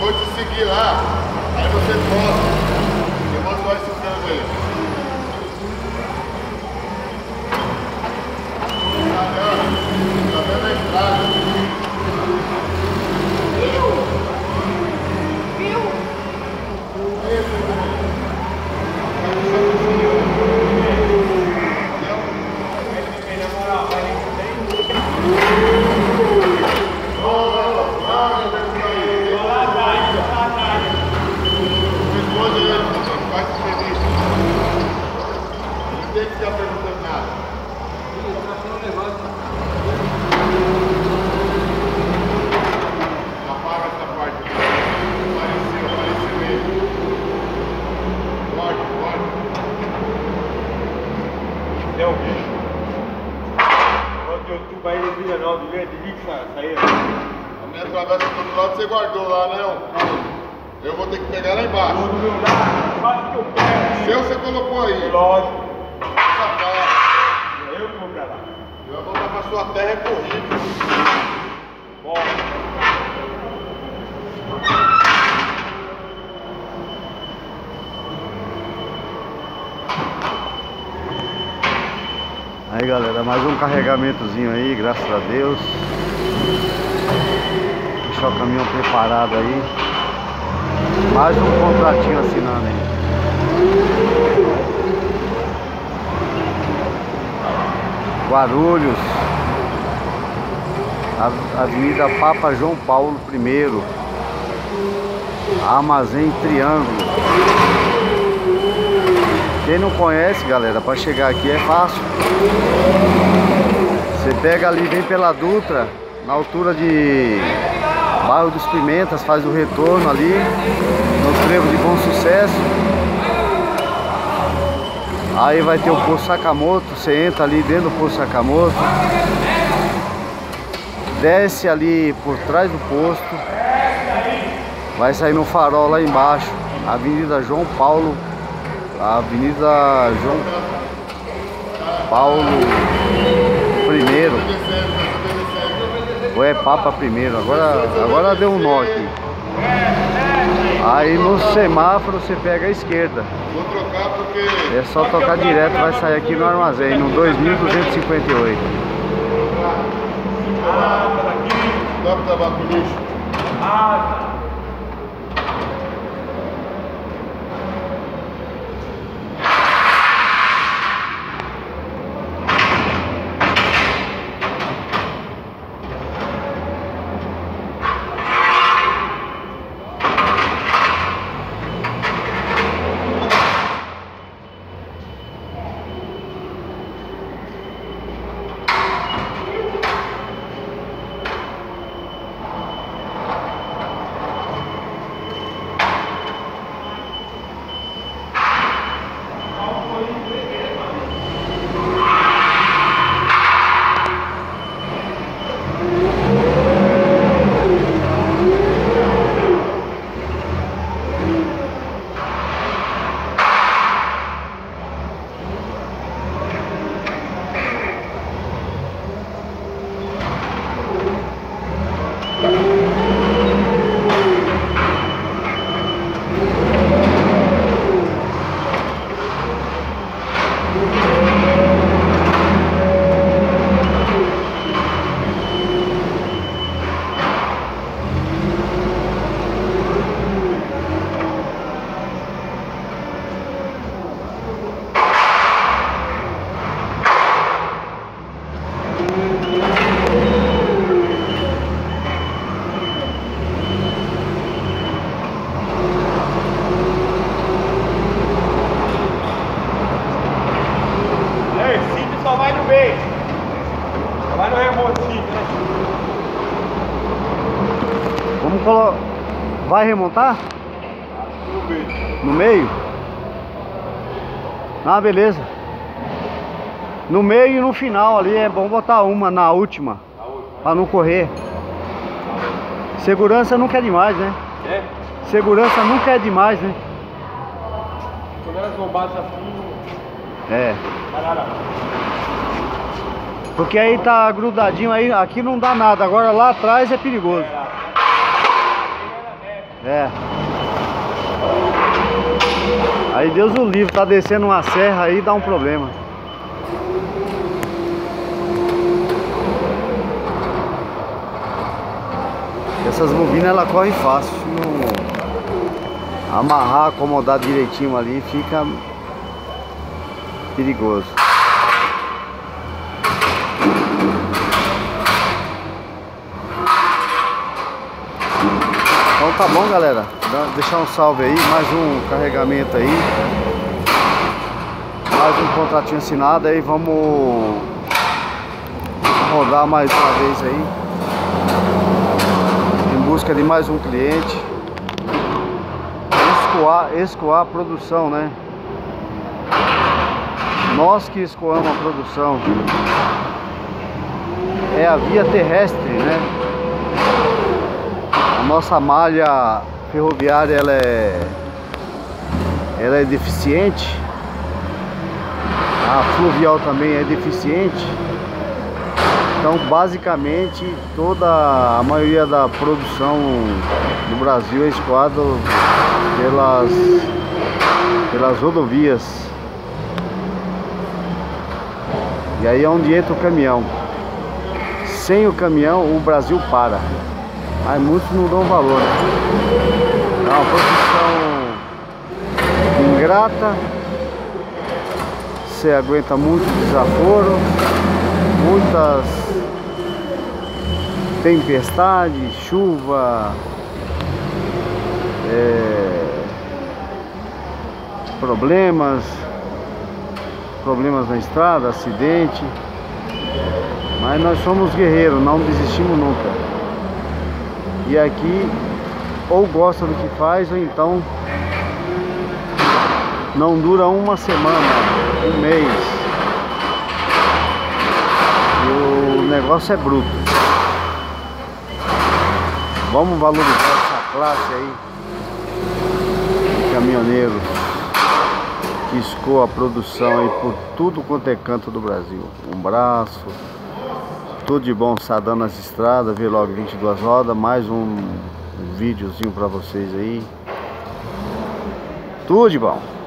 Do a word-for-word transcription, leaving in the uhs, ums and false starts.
vou te seguir lá, aí você posta. Eu vou só esse câmbio aí. Tá vendo? Tá vendo a estrada? Viu? Viu? Não tem que ficar perguntando nada. Apaga essa parte aqui. Apareceu, apareceu ele. Pode, pode. É o bicho. O YouTube aí não vira não, devia de que sair. A minha travessa do outro lado você guardou lá, né? Eu vou ter que pegar lá embaixo. No meu lado, quase que eu pego. Seu você colocou aí. Lógico. Safado. Eu vou pra lá. Eu vou voltar pra sua terra é corrido. Bom. Aí galera, mais um carregamentozinho aí, graças a Deus. Deixar o caminhão preparado aí. Mais um contratinho assinando aí. Guarulhos, Avenida Papa João Paulo primeiro, Armazém Triângulo. Quem não conhece, galera, para chegar aqui é fácil. Você pega ali, vem pela Dutra, na altura de Bairro dos Pimentas, faz o retorno ali no trevo de Bom Sucesso. Aí vai ter o Posto Sakamoto, você entra ali dentro do Posto Sakamoto, desce ali por trás do posto, vai sair no farol lá embaixo, Avenida João Paulo, Avenida João Paulo primeiro, ou é Papa primeiro, agora, agora deu um nó aqui. Aí no semáforo você pega a esquerda. Vou trocar porque... É só tocar direto, vai sair aqui no armazém, no dois mil duzentos e cinquenta e oito. Dá pra trabalhar com lixo? Ah, só vai no meio. Só vai no remontinho, né? Vamos colocar. Vai remontar? No meio. No meio? Ah, beleza. No meio e no final ali é bom botar uma na última. A última. Pra não correr. Segurança nunca é demais, né? É? Segurança nunca é demais, né? Quando elas bombadas assim. É. Vai lá, lá. Porque aí tá grudadinho aí, aqui não dá nada. Agora lá atrás é perigoso. É, lá. É. Aí Deus o livre, tá descendo uma serra aí, dá um problema. Essas bobinas ela corre fácil. Se não amarrar, acomodar direitinho ali, fica perigoso. Então tá bom, galera. Deixar um salve aí, mais um carregamento aí, mais um contratinho assinado aí. Vamos rodar mais uma vez aí, em busca de mais um cliente. Escoar, escoar a produção, né? Nós que escoamos a produção. É a via terrestre, né? A nossa malha ferroviária, ela é, ela é deficiente. A fluvial também é deficiente. Então, basicamente, toda a maioria da produção do Brasil é escoada pelas, pelas rodovias. E aí é onde entra o caminhão. Sem o caminhão, o Brasil para. Mas muitos não dão valor, né? É uma profissão ingrata. Você aguenta muito desaforo, muitas tempestades, chuva, é, problemas, problemas na estrada, acidente. Mas nós somos guerreiros, não desistimos nunca. E aqui, ou gosta do que faz, ou então não dura uma semana, um mês. E o negócio é bruto. Vamos valorizar essa classe aí de caminhoneiros que escoa a produção aí por tudo quanto é canto do Brasil. Um braço. Tudo de bom, Sadam nas estradas, Vlog vinte e duas rodas, mais um, um videozinho pra vocês aí. Tudo de bom.